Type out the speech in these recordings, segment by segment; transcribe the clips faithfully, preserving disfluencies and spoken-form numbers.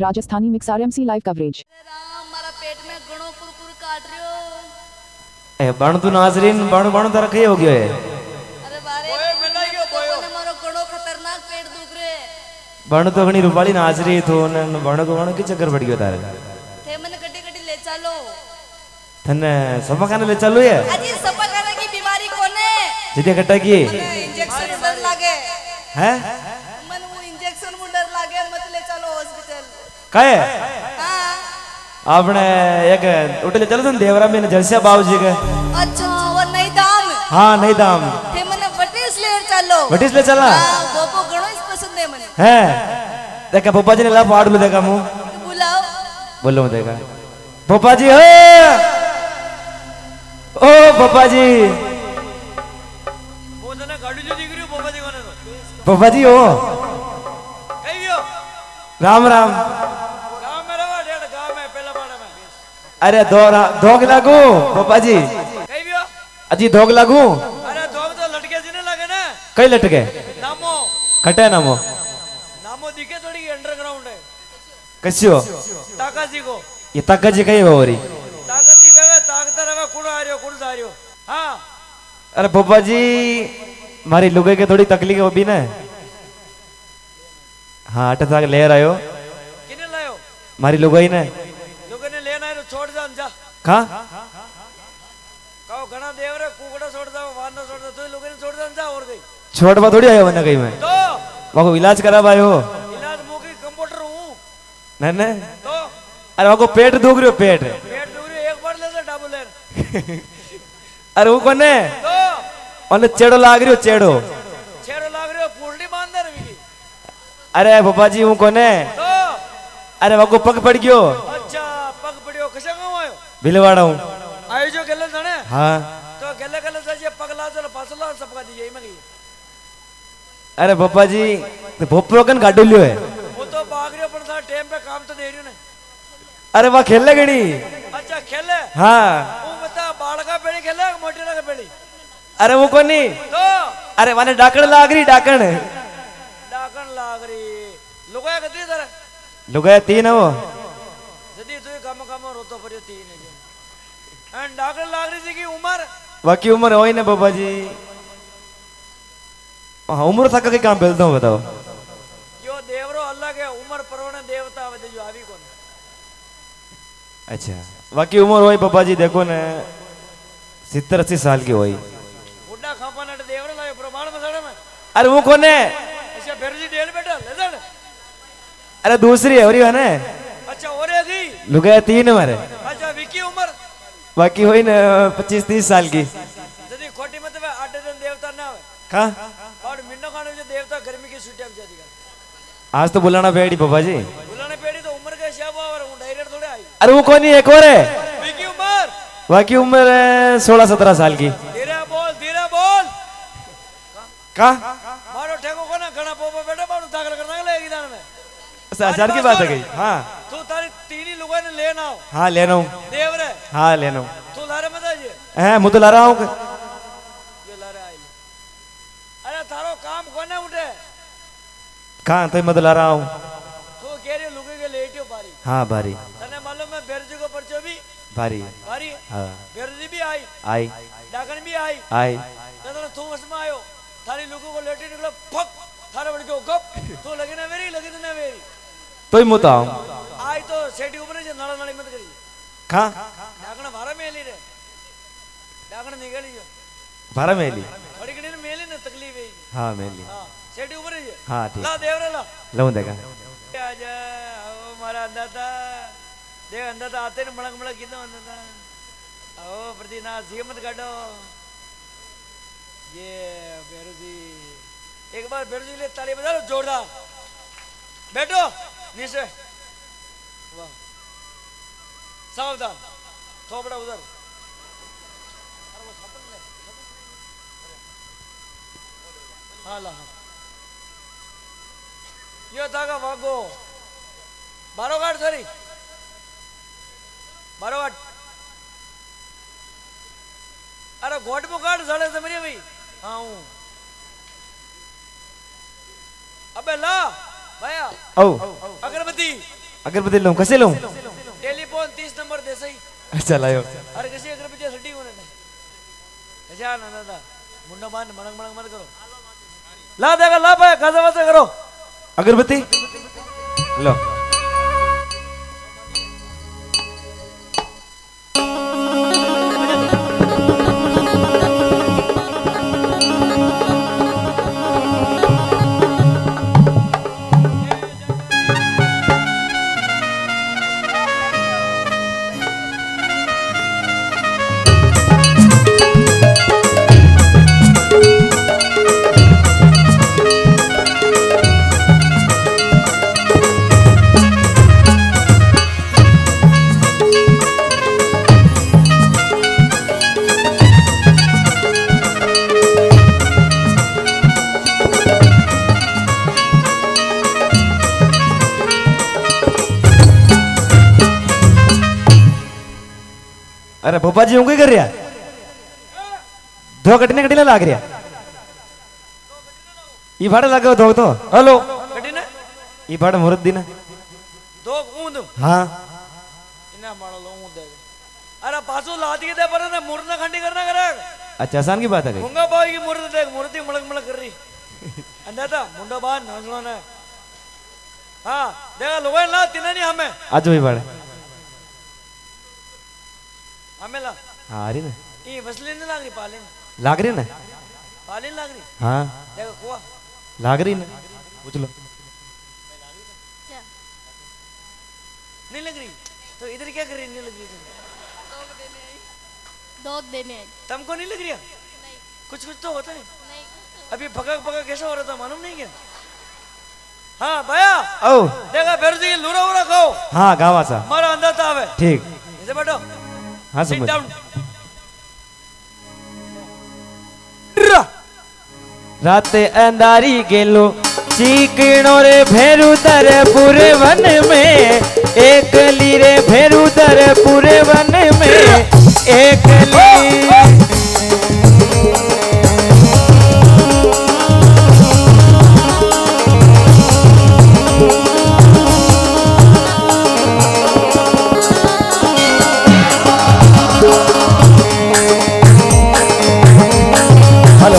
Rajasthani mix RMC live coverage. Ram मारा पेट में घणो कुरकुर काट रियो ए बण तू नाजरीन बण बण तर के हो गयो है। अरे बारे बोयो मिला गयो बोयो ने मारो घणो खतरनाक पेट दुख रे। बण तो घणी रूपाली नाजरी थो न बण को बण की चक्कर पड़ गयो तारे थे मने गड्डी गड्डी ले चलो थने सपखाने ले चलो ये अजी सपखाने की बीमारी कोने जिते कटा की इंजेक्शन डर लागे हैं मन वो इंजेक्शन मु डर लागे मत ले चलो हॉस्पिटल काहे हां आपने एक उठले चलो तुम देवरा में जलसिया बाबूजी के अच्छा वो नहीं दाम हां नहीं दाम थे मने बटिस ले चलो बटिस ले चला हां गोपो घणो इस पसंद है मने हैं देखा पप्पा जी ने ला पाड़ लो देखा मु बुलाओ बोलो देखा पप्पा जी हो ओ पप्पा जी वो तने गाड़ी जो दिख रही हो पप्पा जी कोने तो पप्पा जी हो कहीं भी हो राम राम गांव में रहो डेढ़ गांव में पहला पाड़ा में अरे दो धोक लागू पप्पा जी कहीं भी हो अजी धोक लागू अरे दो तो लटके जी ने लगे ना कई लटके नामो खटे नामो नामो दिखे थोड़ी अंडरग्राउंड है कस्यो ताका जी को ये तक जी कई होरी ताका जी वेवे ताकतर वेवे कुड़ आ रहियो कुड़ जा रहियो हां अरे पप्पा जी मारी लुगाई के थोड़ी तकलीफ हो भी ना हाँ अट तक ले रहा हो किने लायो मारी लुगाई ने लोगों ने लेना है तो छोड़ जा जा कहा कहो घना देवरे कुकड़ा छोड़ जाओ वान छोड़ दो तो लोगों ने छोड़ जा जा और गई छोड़वा थोड़ी आयो वरना कहीं में तो वहाँ को इलाज करा पाए हो इलाज मुकी कंप्यूटर हूं नहीं नहीं तो अरे वहाँ को पेट दुख रही हो पेट पेट दुख रही एक बार ले ले डबल ले अरे वो कौन है तो उन्हें चेड़ो लाग रही हो चेड़ो छेड़ो लाग रही हो पूर्णी बांध दे रही अरे पप्पा जी वो कौन है तो अरे वहाँ को पग पड़ गयो अच्छा पग पड़ियो कशा गाँव आयो भिलवाड़ा हूँ आयो जो गले जाने हाँ तो गले गले जाइए पग ला चलो पासला सबका दीजिए मैं गई अरे पप्पा जी तो भोपरो कन गाडू लियो है वो तो भाग रहे पर था टाइम पे काम तो दे रही ने अरे वहाँ खेलने गणी अच्छा खेले हाँ वो बता बालका पेड़ी खेले मोटे का पेड़ी अरे वो कौन नहीं तो अरे माने डाकण लाग रही डाकण डाकण लाग रही लुगाया कती जरा लुगाया तीन है वो जदी तू काम काम रोतो परियो तीन है एंड डाकण लाग रही थी की उम्र बाकी उम्र हो ही ना बाबा जी हाँ उम्र तक के काम बेलता हूँ बताओ यो देवरो अलग है उम्र परवण देवता वदे जो आवी कोन अच्छा बाकी उम्र होई बाबा जी देखो ने सित्तर अस्सी साल की होई बुड्ढा खापा नट देवरो लायो प्रमाण मसाड़े में अरे वो कौन है अच्छा बेरजी डेल बेटा ले जा अरे दूसरी है और है ना अच्छा और है गई लुगाया तीन हमारे अच्छा विकी उम्र बाकी होई ना पच्चीस तीस साल की जदी खोटी मत वे आठ दिन देवता ना होवे कहा और मिन्नो खाने जो देवता गर्मी की छुट्टियां में जाती आज तो बुलाना पेड़ी बाबा जी बुलाने पेड़ी तो उम्र के हिसाब और हूं डायरेक्ट थोड़े आई अरे वो कौन है एक और है विकी उम्र बाकी उम्र है सोलह सत्रह साल की धीरे बोल धीरे बोल कहा मारो ठेको को ना घना पोपो बेटा बाड़ू दाखल करना लेगी दान में हजार की बात है गई हाँ तू तारी तीन ही लोगों ने लेना हो हाँ लेना हूँ देवरे हाँ लेना हूँ तू लारे मत आइए है मुँह तो ला रहा हूँ ये लारे आई अरे थारो काम कोने उठे कहाँ तो मैं तो ला रहा हूँ तू कह रही लुगे के लेटियो बारी हाँ भारी तने मालूम है बेरजी को परचो भी भारी बारी हाँ बेरजी भी आई आई डाकन भी आई आई तने तू उसमें आयो थारी लुगो को लेटी निकला फक थारे बड़ के गप तू लगी ना मेरी लगी ना मेरी तो ही मुता हूँ आई तो सेठी ऊपर जे नाला नाली मत करी कहाँ डाकन भारा मेली रे डाकन निकली जो भारा मेली बड़ी कड़ी ने मेली ना तकलीफ है हाँ मेली हां सेठी ऊपर जे हाँ ठीक ला देवरे ला लूँ देखा आजा ओ मारा अंदाता देव अंदाता आते ने मणक मणक कितना अंदाता ओ प्रतिना सी मत काटो ये बेरुजी एक बार बेरुजी ले ताली बजा लो जोरदार बैठो नीचे वाह सावधान थोपड़ा उधर हाँ ला हाँ यो थाका वागो बारो गाड़ सरी बारो गाड़ अरे गोट में गाड़ साढ़े समझिए भाई हाँ हूँ अबे ला भैया ओ अगरबत्ती अगरबत्ती लूं कैसे लूं? टेलीफोन तीस नंबर दे सही। अच्छा लायो। अरे किसी अगरबत्ती सटी होने ने ऐसा ना दादा मुंडा बांध मणक मणक मत करो ला देगा ला पाए खासा वासा करो अगरबत्ती लो। अरे भोपा जी ऊँगी कर रहा दो कटने कटने लाग रहा ये भाड़ा लगा दो तो हेलो कटिने ये भाड़ा मुहूर्त दिन दो ऊंद हाँ इना मारो लो ऊंद दे अरे पासो लाती के दे पर ना मुर्द ना खंडी करना करे अच्छा आसान की बात है गई मुंगा बाई की मुर्द देख मुर्दी मलक मलक कर रही अंदर था मुंडा बांध नजला ने हाँ देखा लोगों ला तीन नहीं हमें आज वही भाड़ा हमें ला हाँ आ रही ना ये वसली नहीं लाग रही पालिन लाग रही ना पालिन लाग रही हाँ देखो कुआ लाग रही ना पूछ लो नहीं लग रही तो इधर क्या कर रही नहीं लग रही दो देने आई तुमको नहीं लग रही नहीं कुछ कुछ तो होता है नहीं अभी भगक भगक कैसा हो रहा था मालूम नहीं क्या हाँ भैया ओ देखा फिर से ये लूरा वूरा खाओ हाँ गाँव सा हमारा अंदर था हमें ठीक इसे बैठो हाँ सिट समझ डाउन राते अंधारी गेलो चीकणो रे भेरू दर पूरे वन में एक लीरे भेरू दर पूरे वन में एक ली हेलो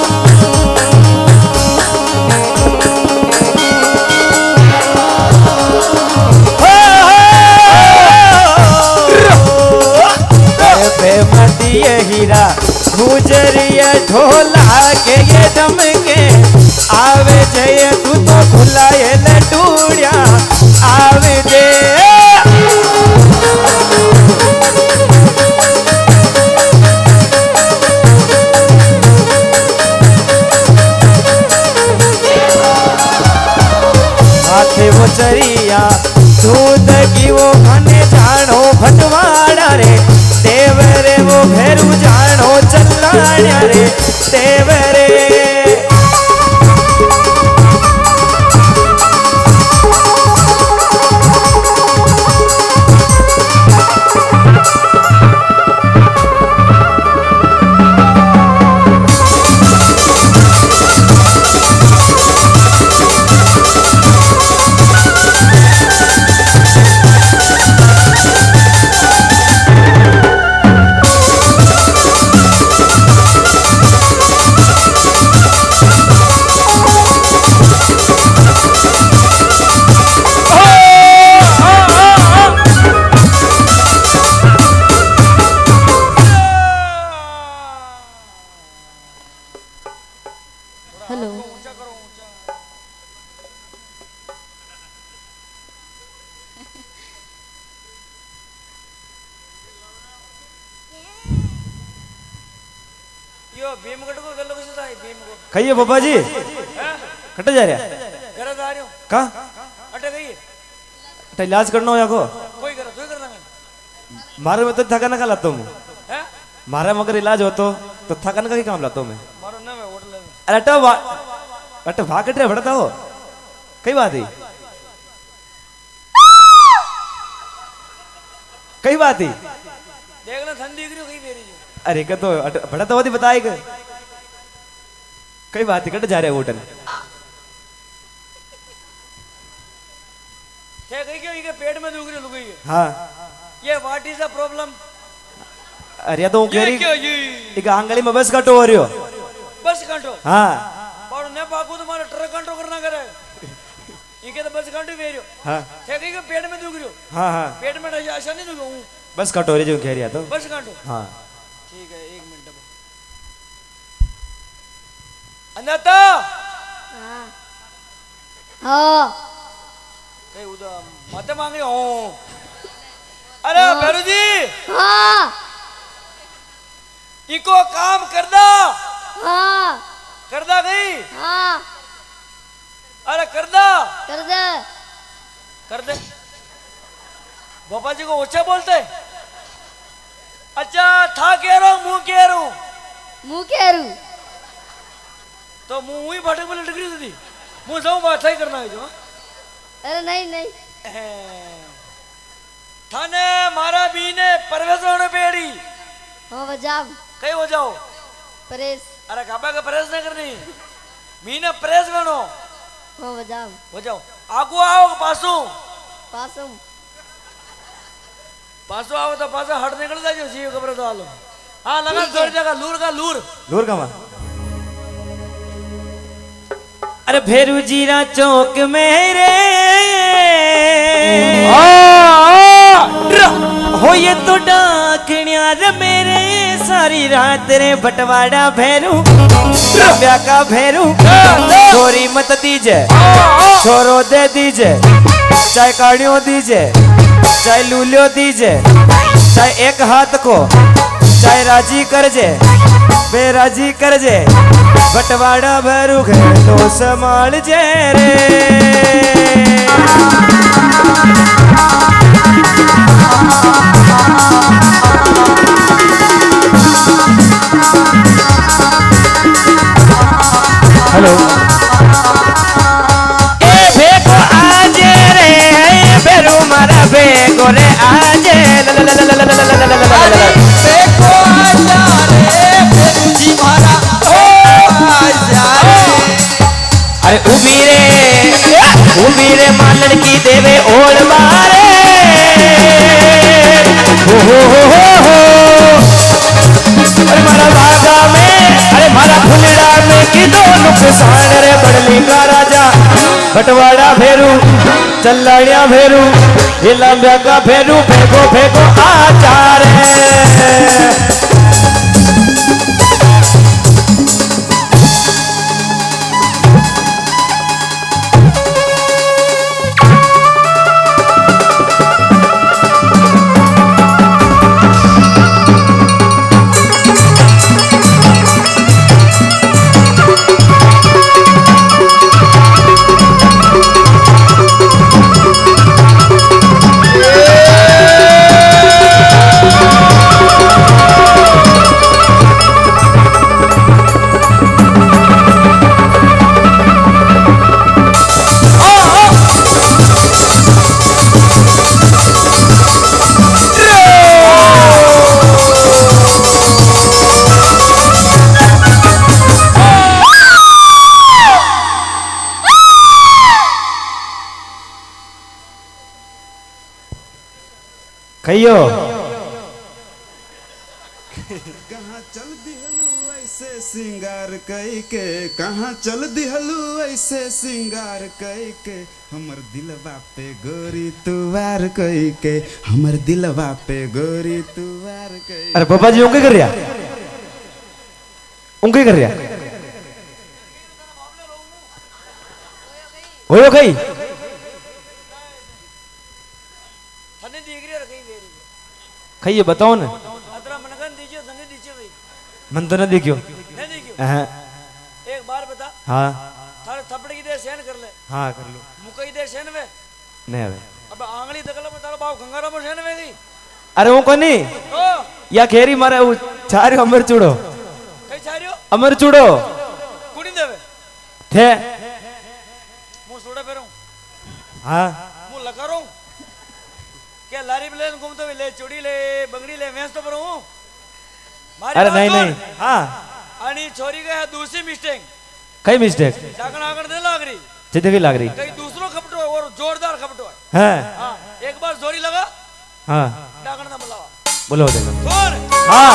मटिए हीरा गुजरिया ढोला के ये दम के आवे जय तू तो भुलाए लटूड़िया आवे जे माथे वो चरिया दूध की वो घने जानो भटवाड़ा रे देवरे वो भेरू जानो चलाण्या रे देवरे हेलो ऊंचा करो ऊंचा यो भीमगढ़ को गल्लो कैसे था भीम को कहिए बाबा जी कट जा रहा घर आ रहे हो का अटे गई तो इलाज करना हो या को कोई करो तू करना मारे में तो थकाना का लाता हूँ है मारा मगर इलाज हो तो तो थकान का ही काम लाता हूँ मैं मारो ना मैं होटल अरे अटो वा अटो भाग कट रहे भड़ता हो कई बात है कई बात ही देखना ठंडी गिरी कहीं बेरी जो अरे का तो बड़ा तो बताएगा कई बात ही कट जा रहे होटल थे गई क्यों इनके पेट में दुख रही लुगई है हाँ ये व्हाट इज द प्रॉब्लम अरे तो ये केरी क्यों ये एक आंगली में बस कटो हो रही हो बस कंट्रो हाँ पर ने बाकू तुम्हारा ट्रक कंट्रो करना करे इनके तो बस कंट्रो वेरियो हाँ थे गई के पेट में दुख रही हो हाँ हाँ पेट में ऐसा नहीं दुख हूं बस कटो रही जो कह रही है तो बस कंट्रो हाँ ठीक है एक मिनट अन्नता हाँ हाँ कहीं उधर मत मांग रही हूँ अरे भैरू जी हाँ इको काम कर दा हाँ कर दा गई हाँ अरे कर दा कर दे कर दे बापा जी को ऊंचा बोलते अच्छा था कह रहा हूँ मुंह कह रहा हूँ मुँह केरू तो मुंह ही भटक में लटक रही थी मुंह जाऊँ बात ही करना है जो अरे नहीं नहीं थाने मारा बीने परवेश होने पेड़ी हाँ बजाव कहीं हो जाओ परेश अरे काबा का प्रेस नहीं करनी मीने प्रेस बनो हाँ बजाव हो जाओ आगू आओ पासू पासम पासू आओ तो पासा हट निकल जाए जी खबर तो आलो हाँ लगा थोड़ी जगह लूर का लूर लूर का मां अरे भेरू जीरा चौक में रे हो ये तो डाकनिया रे मेरे सारी रात रे बटवाड़ा भैरू रब्या का भैरू छोरी मत दीजे छोरो दे दीजे चाहे काड़ियों दीजे चाहे लूलियो दीजे चाहे एक हाथ को चाहे राजी कर जे बेराजी कर जे बटवाड़ा भैरू घलो संभाल जे रे हेलो ए भेको आजे रे भैरू मारा भेको रे आजे देखो आजा रे भेरू जी मारा ओ आजा रे अरे उबी रे उबी रे मां लड़की देवे ओढ़ मारे हो हो हो हो हो अरे मारा बागा में अरे मारा फुलड़ा में की दो नुकसान रे बड़ली का राजा बटवाड़ा भेरू चल्लाड़िया भेरू ये लंबिया का भेरू फेंको फेंको आचार है कहियो कहाँ चल दिहलू ऐसे सिंगार कई के कहाँ चल दिहलू ऐसे सिंगार कई के हमर दिलवा पे गोरी तुवार कई के हमर दिलवा पे गोरी तुवार कई अरे बाबा जी उनके कर रहा उनके कर रहा हो गई थाने देख रही रखी वेरी खाइए बताओ ना अतरा मनगन दीजिए संगे दीजिए भाई मन तो ना देखियो नहीं देखियो हाँ एक बार बता हाँ थारे थपड़ की देर सहन कर ले हाँ कर लो मुकई देर सहन वे नहीं अबे अब आंगली दगला में तारा बाप गंगारा में सहन वे गई अरे वो कोनी ओ या खेरी मारे वो चार अमर चूड़ो कई चारियो अमर चूड़ो कुड़ी देवे थे मुंह सोड़ा पे रहूं हाँ मुंह लगा रहूं क्या लारी पे लेन घूमते हुए ले चूड़ी ले बंगड़ी ले मैं तो पर हूं अरे नहीं नहीं हाँ आनी छोरी का है दूसरी मिस्टेक कई मिस्टेक जागण आगण नहीं लाग रही जिंदगी लाग रही कहीं दूसरों खपटो और जोरदार खपटो है हैं हाँ एक बार जोरी लगा हाँ डागण ना बुलावा बोलो देखो जोर हाँ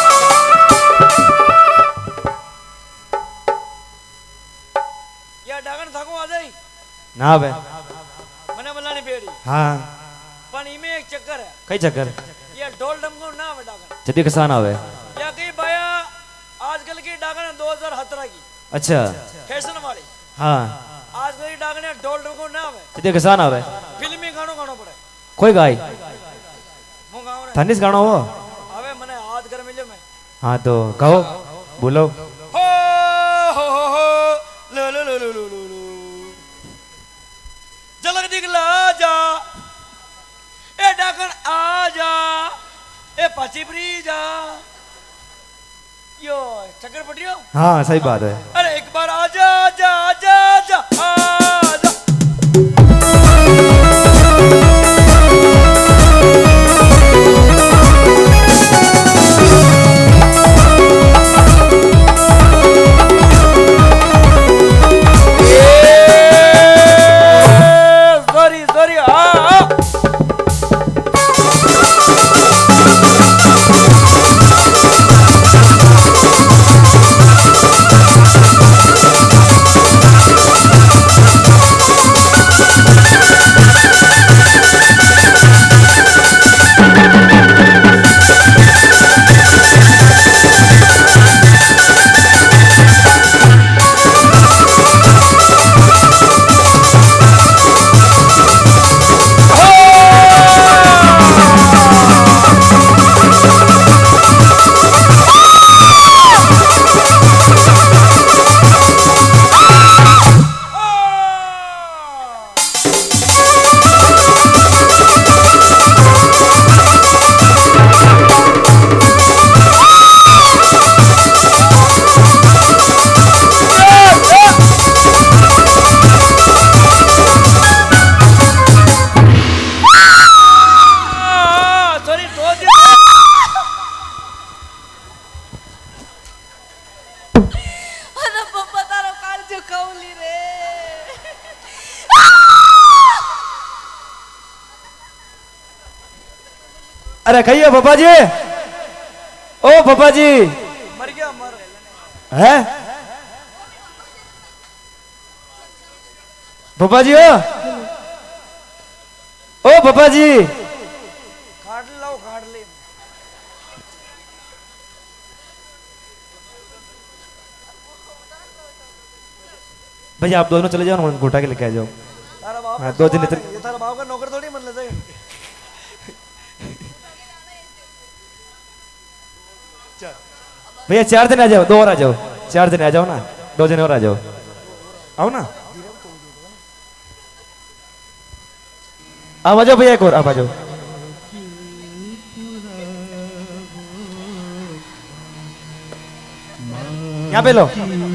या डागण थाको आ जाई ना बे मने मलानी पेड़ी हाँ पण इमे एक चक्कर है कई चक्कर ये ढोल डमको ना आवे डागण जदी किसान आवे या कई बाया आजकल की डागण दो हज़ार सत्रह की अच्छा फैशन वाली हाँ आज कल की डागण ढोल डमको ना आवे जदी किसान आवे फिल्मी गानो गानो पड़े कोई गाय मु गाव रे थानिस गाना हो आवे मने हाथ कर मिले मैं हाँ तो कहो बोलो हो हो हो हो लो लो लो लो लो लो झलक दिखला जा ए डाकण आ जा ए पाचीपरी जा यो चक्कर पटियो हाँ सही बात है अरे एक बार आ जा जा जा जा आ जा सॉरी सॉरी आ अरे कहियो पापा जी ओ पापा जी मर गया मर है पापा जी ओ ओ पापा जी काट लाओ काट ले भैया आप दोनों चले जाओ ना गोटा के लेके आ जाओ तारा बाप हाँ, दो दिन इतने ये तारा बाप का नौकर थोड़ी मन ले जाए भैया चार दिन आ जाओ दो और आ जाओ चार दिन आ जाओ ना दो दिन और आ जाओ आओ ना आप आ जाओ भैया एक और आप आ जाओ यहाँ पे लो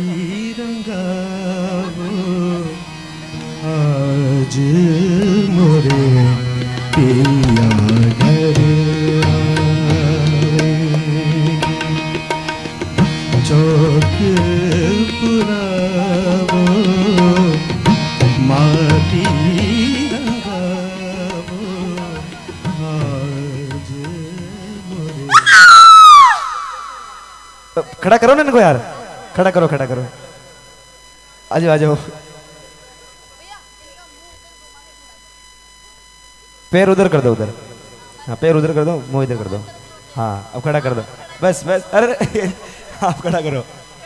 आज मोरे पिया घर चौक पुरावो माटी रंगावो आज मोरे खड़ा करो ना इनको यार खड़ा करो खड़ा करो आ जाओ आ जाओ पैर उधर कर दो उधर हाँ पैर उधर कर दो मुंह इधर कर दो हाँ अब खड़ा कर दो बस बस अरे आप खड़ा करो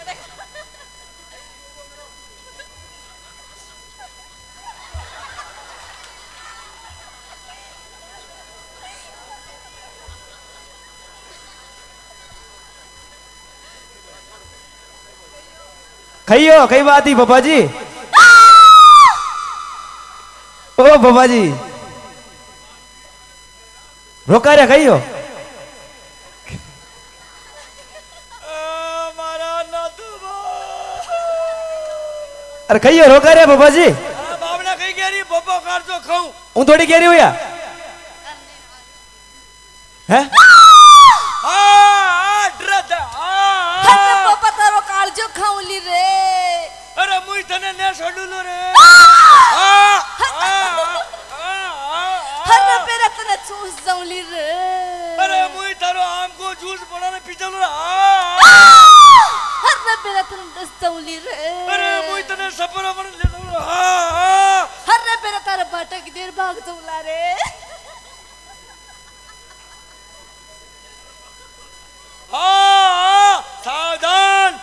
खाइयो कई बात ही पापा जी ओ पापा जी रोका रहा खाइयो अरे खाइयो रोका रहा पापा जी बाबला कहीं कह रही पोपो कार जो खाऊं हूं थोड़ी कह रही हूं या हैं आ ड्रद आ पापा तारो काल जो खाऊली रे अरे मुई तने ने छोड़ू लो रे आ आ काग चुला रे हाँ सावधान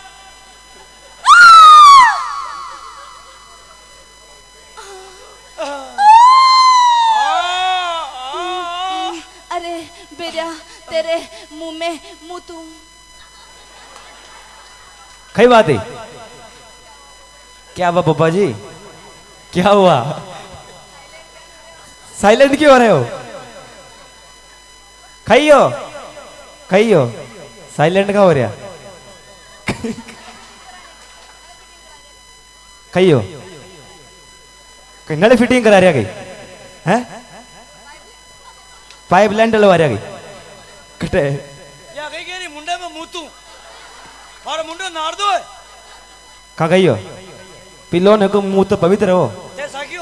अरे बेटा तेरे मुंह में मुतू कई बात है क्या हुआ पापा जी क्या हुआ साइलेंट क्यों हो रहे हो खाइयो खाइयो साइलेंट का हो रहा खाइयो कहीं नल फिटिंग करा रहा गई हैं पाइप लाइन डलवा रहा गई कटे या कहीं के नहीं मुंडे में मुतू और मुंडे नार दो है कहाँ खाइयो पिलो ने को मुंह तो पवित्र हो ते साकियो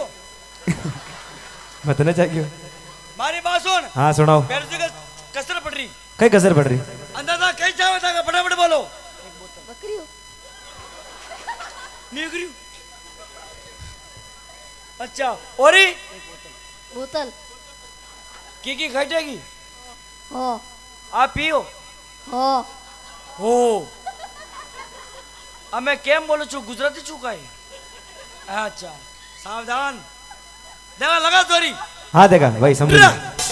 मत न चाहिए मारी बात सुन हाँ सुनाओ पैर जगह कसर पड़ रही कई कसर पड़ रही अंदाजा कहीं चाहे था फटाफट बोलो बकरी हो निगरी अच्छा और बोतल की की खटेगी हो आप पियो हो हो अब मैं केम बोलो छू गुजराती चूका है अच्छा सावधान देखा लगा तोरी हाँ देखा भाई समझ गया।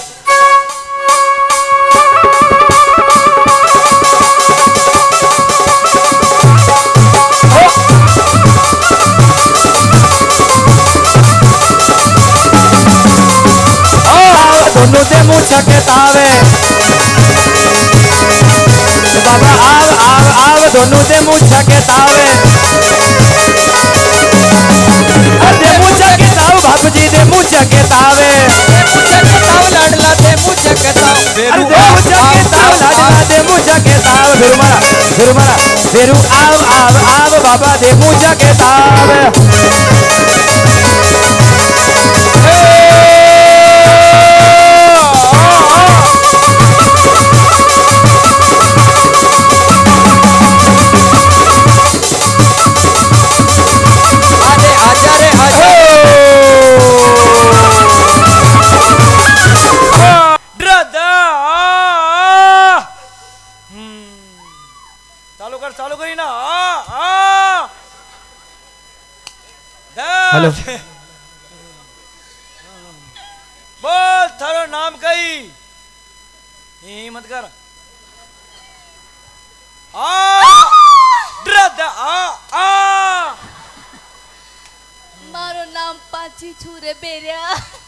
दोनों से मुँह छकेतावे बाबा आव आव आव दोनों से मुँह छकेतावे दे मुँह छकेताव बापू जी दे मुँह छकेतावे लाडला दे मुँह छकेताव दे मुँह छकेताव लाडला दे मुँह छकेताव फिर मारा फिर मारा फिर आव आव आव बाबा दे मुँह छकेतावे चालू करी ना हेलो बोल थारो नाम कई हिम्मत कर आ ड्रद आ आ मारो नाम पाची छुरे बेरिया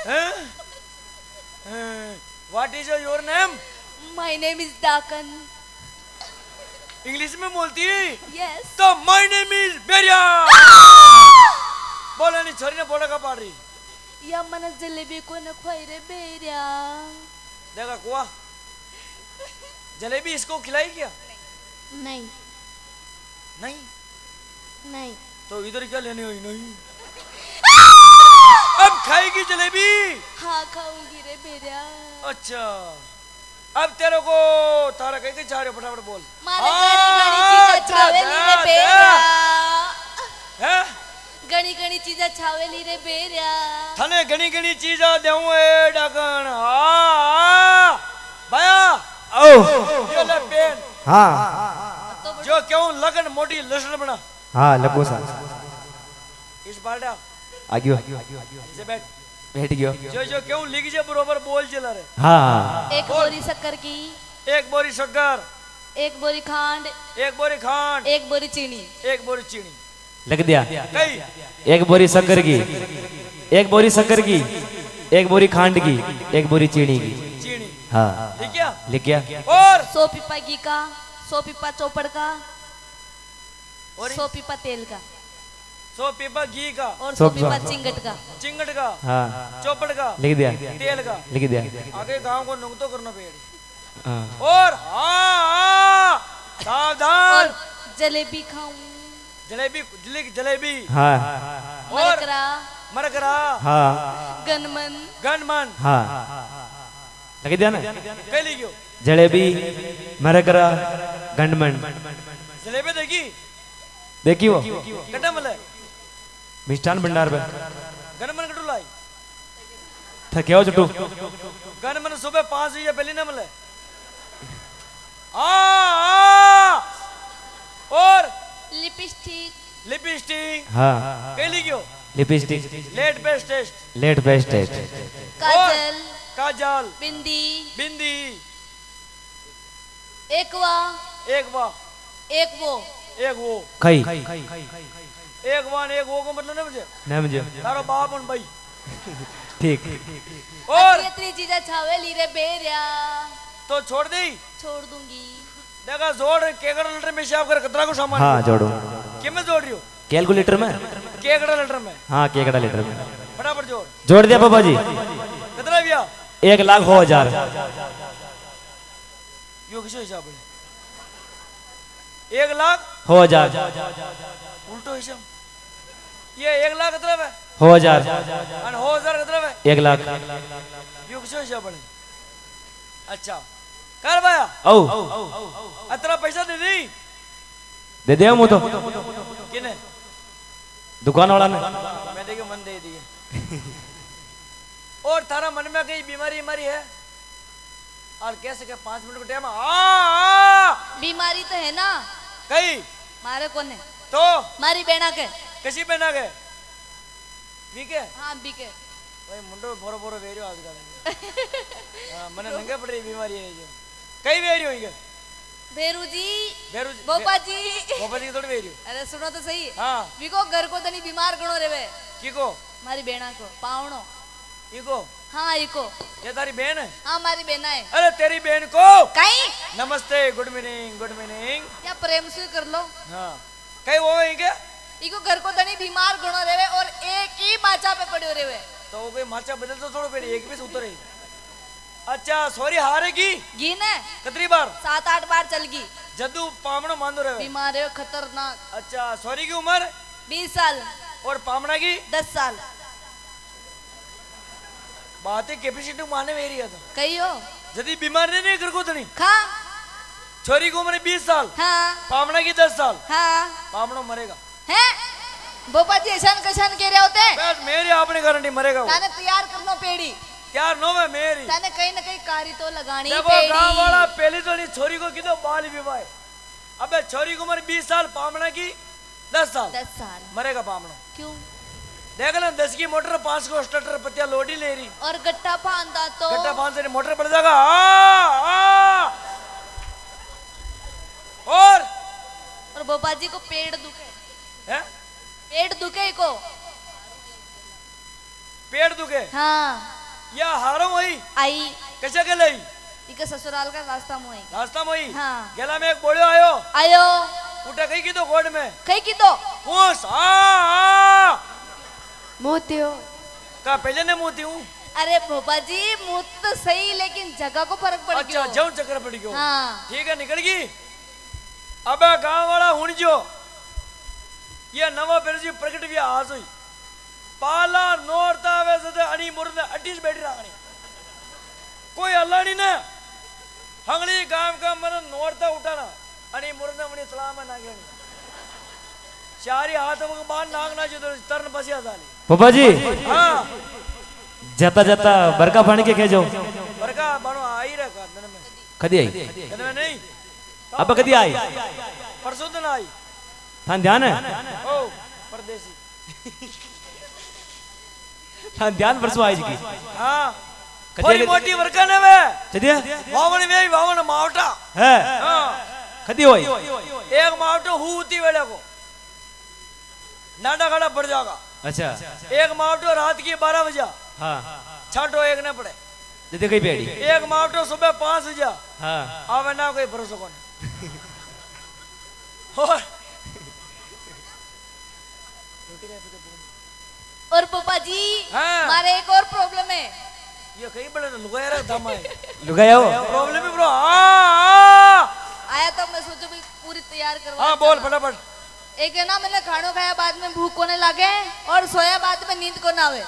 what is your name my name is डाकन इंग्लिश में बोलती यस तो माय नेम इज बेरिया बोला नहीं छोरी ने बोला का पाड़ रही या मन जलेबी को न खोई रे बेरिया देखा कुआ जलेबी इसको खिलाई क्या नहीं नहीं नहीं तो इधर क्या लेने हुई नहीं अब खाएगी जलेबी हाँ खाऊंगी रे बेरिया अच्छा अब तेरे को तारा कहीं कहीं चाह रहे हो फटाफट बोल मारे गणी गणी चीज़ छावेली रे बेरिया हैं गणी गणी चीज़ छावेली रे बेरिया थाने गणी गणी चीज़ देऊँ ए डाकन हाँ भैया ओ ये ले पेन हाँ जो क्यों लगन मोटी लसन बना हाँ लगो सा इस बारडा आगियो इसे बैठ बैठ गयो जो जो क्यों लिख जे बरोबर बोल चला रे हाँ एक बोरी शक्कर की एक बोरी शक्कर एक बोरी खांड एक बोरी खांड एक बोरी चीनी एक बोरी चीनी लग दिया कई एक बोरी शक्कर की एक बोरी शक्कर की एक बोरी खांड की एक बोरी चीनी की चीनी हाँ लिख गया लिख गया और सौ पीपा घी का सौ पीपा चौपड़ का और सौ पीपा तेल का सौ पीपा घी का और सौ सौ पीपा चिंगट का चिंगट का हाँ चौपड़ का लिख दिया तेल का लिख दिया आगे गांव को नुंग तो करना पड़ेगा हाँ और हाँ हाँ सावधान और जलेबी खाऊं जलेबी जले- जलेबी हाँ और मरकरा मरकरा हाँ गनमन गनमन हाँ लग दिया ना कह लीजिए जलेबी मरकरा गंडमन जलेबी देखी देखी वो कटा मल मिष्ठान भंडार पे गनमन कटू लाई थके हो चुटू गन मन सुबह पांच बजे पहले ना मिले आ, आ और लिपस्टिक लिपस्टिक हाँ पहली क्यों lipstick let best test let best test kajal kajal bindi bindi एकवा एक वाह एक वो एक वो कई एक वान एक वो को मतलब नहीं मुझे नहीं मुझे तारो बाप और भाई ठीक और इतनी चीजें छावे लीरे बेरिया तो छोड़ दी छोड़ दूंगी देखा जोड़ केकड़ा लीटर में हिसाब कर कितना को सामान हाँ जोड़ो किस में जोड़ रही हो कैलकुलेटर में केकड़ा लीटर में हाँ केकड़ा लीटर में फटाफट जोड़ जोड़ दिया पापा जी कितना भैया एक लाख हो हजार यो किसो हिसाब है एक लाख हो हजार उल्टो हिसाब ये एक लाख कितना है हो हजार और हो हजार कितना है एक लाख यो किसो हिसाब है अच्छा कर भाया ओ इतना पैसा दे दी दे दिया मुँह तो किने दुकान वाला ने मैं देखिए मन दे दिए और तारा मन में कहीं बीमारी बीमारी है और कैसे क्या पांच मिनट का टाइम आ बीमारी तो है ना कहीं मारे कौन है तो मारी बेना के किसी पे ना गए ठीक है हाँ बिके भाई मुंडो बोरो बोरो वेरियो आजकल हां मने नंगे पड़ रही बीमारी है जो कई वेरियो होंगे भेरू जी भेरू बोपा जी बोपा जी थोड़ी वेरियो अरे सुनो तो सही हां विको घर को तनी बीमार गणो रेवे किको मारी बेना को पावणो इको हाँ इको ये तारी बहन है हाँ मारी बेना है अरे तेरी बहन को कहीं नमस्ते गुड मॉर्निंग गुड मॉर्निंग या प्रेम से कर लो हाँ कई वो है क्या इको घर को तनी बीमार गणो रेवे और एक ही माचा पे पड़ो रेवे तो वो कोई माचा बदल तो छोड़ो पेड़ी एक भी उतर रही अच्छा सॉरी हारेगी घी ने कितनी बार सात आठ बार चल गई जद्दू पामणो मांदो रहे बीमार है खतरनाक अच्छा सॉरी की उम्र बीस साल और पामणा की दस साल बात है कैपेसिटी माने मेरी है तो कही हो जदी बीमार नहीं नहीं घर को तनी खा छोरी की उम्र बीस साल हाँ पामणा की दस साल हाँ पामणो मरेगा है बोपा जी ऐसा कशान कह रहे होते बस मेरी आपने गारंटी मरेगा वो ताने तैयार करनो पेड़ी यार नो मैं मेरी ताने कहीं ना कहीं कारी तो लगानी देखो पेड़ी गांव वाला पहली तो नहीं छोरी को कितो बाल विवाह अबे छोरी की उम्र बीस साल पामणा की दस साल दस साल मरेगा पामणो क्यों देख लो दस की मोटर पांच को स्टार्टर पत्तिया लोडी ले रही और गट्टा बांधा तो गट्टा पांच से मोटर पड़ जाएगा आ, आ, और और बोपा जी को पेट दुखे है पेट दुखे को पेट दुखे हाँ या हारो वही आई कैसे के लई इके ससुराल का रास्ता मुई रास्ता में ही हाँ गेला में एक बोलियो आयो आयो उठा कहीं की तो गोड में कहीं की तो पूछ आ, आ मोतियो का पहले ने मोती हूँ अरे भोपा जी मुँह तो सही लेकिन जगह को फर्क पड़ अच्छा गयो जाऊं चक्कर पड़ गयो हाँ ठीक है निकल गई अब गांव वाला हुन जो ये नवा बेरजी प्रकट भी आज हुई पाला नोरता वैसे अनी मुर्दे अट्टीस बैठी रखनी कोई अल्लाह नहीं ना हंगली गांव का मन नोरता उठाना अनी मुर्दे मनी सलाम ना गेनी चारी हाथ में बांध नागना जो तरन बसिया जाली पापा जी हाँ जाता जाता बरका पानी के कह जाओ बरका बनो आई रे का दिन में कदी आई दिन में नहीं अब कदी आई परसों दिन आई थान ध्यान है ओ परदेसी थान ध्यान परसों आई जी हाँ कदी थोड़ी मोटी वर्का ने वे चलिए वावन वे वावन मावटा है हाँ कदी होई एक मावटो हुती वेले को नाडा खड़ा पड़ जाएगा अच्छा एक मावटो रात की बारह बजे हाँ छठो एक ने पड़े दे कहीं पेड़ी एक मावटो सुबह पांच बजे हाँ आवे ना कोई भरोसा कौन और और पापा जी हाँ। हमारे एक और प्रॉब्लम है ये कहीं बड़े लुगाया रे दम है लुगाया हो प्रॉब्लम है ब्रो आ आया तो मैं सोचो भाई पूरी तैयार करवा हाँ बोल फटाफट एक है ना मैंने खानो खाया बाद में भूख कोने लागे और सोया बाद में नींद को ना आवे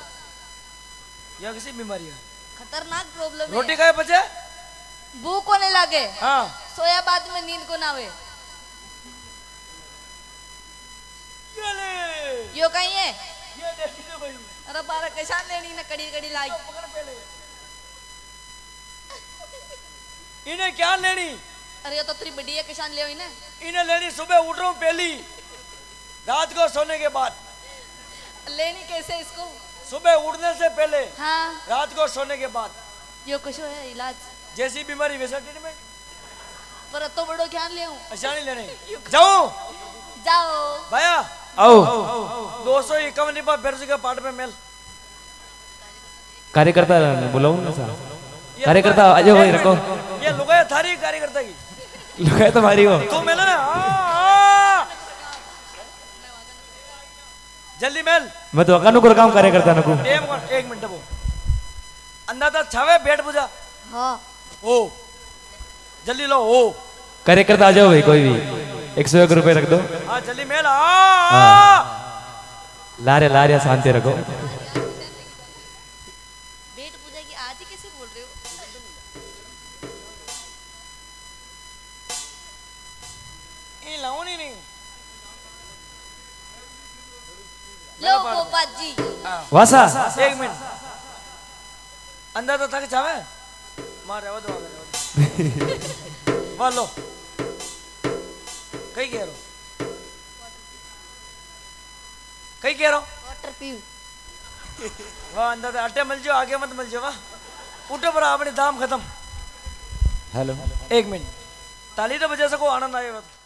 यह किसी बीमारी है खतरनाक प्रॉब्लम रोटी है खाए बचे भूख कोने लागे हाँ सोया बाद में नींद को ना आवे ये ले यो कहीं है ये देखी तो भाई अरे बारह कैसा लेनी ना कड़ी कड़ी लाई इन्हें क्या लेनी? अरे ये तो तेरी बढ़िया किसान ले इन्हें इन्हें लेनी सुबह उठ रहा हूँ पहली, रात को सोने के बाद। लेनी कैसे इसको? सुबह उठने से पहले, हाँ रात को सोने के बाद। यो कुछ है इलाज? जैसी बीमारी वैसा ट्रीटमेंट। पर तो बड़ो ख्याल ले हूँ। अच्छा नहीं लेने। जाओ जाओ भैया आओ दो सौ इक्यावन रुपया बेर्ज के पार्ट में मेल। कार्यकर्ता बुलाऊं ना साहब? कार्यकर्ता आ जाओ भाई, रखो। ये लुगाई थारी कार्यकर्ता की लुगाई तुम्हारी हो। तू मेल ना, आ, आ। जल्दी मेल। मैं तो अकानु कर काम कार्यकर्ता नको। एक एक मिनट वो अंदाजा छावे बैठ बुझा। हाँ ओ जल्दी लो ओ कार्यकर्ता आ जाओ भाई, कोई भी एक सौ एक रुपए रख दो। हाँ जल्दी मेल आ, आ। लारे लारे शांति रखो। बेट पूजा की आज ही कैसे बोल रहे हो? ये लाऊं नहीं नहीं लो गोपा जी वासा एक मिनट अंदाजा था कि चावे मार रहा दो आगे वाह लो कहीं कह रहो कहीं कह रहो वाटर पीऊ वाह अंदाजा अट्टे मिल जाओ आगे मत मिल जाओ वाह उठो पर आपने दाम खत्म। हेलो एक मिनट ताली तो बजा सको आनंद आएगा।